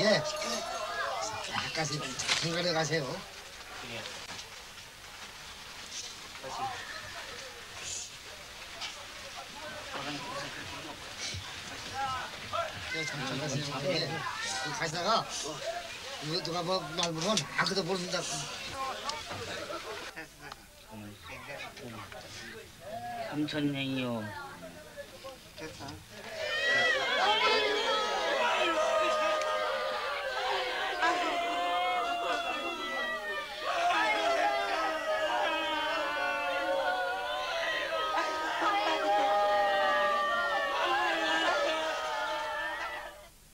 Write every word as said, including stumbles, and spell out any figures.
예. 가까이 중간에 가세요. 예. 예, 천천히 가세요. 예. 그 가시다가 누가, 누가 뭐 말 보면 아 그도 모른다. 삼천냉이요.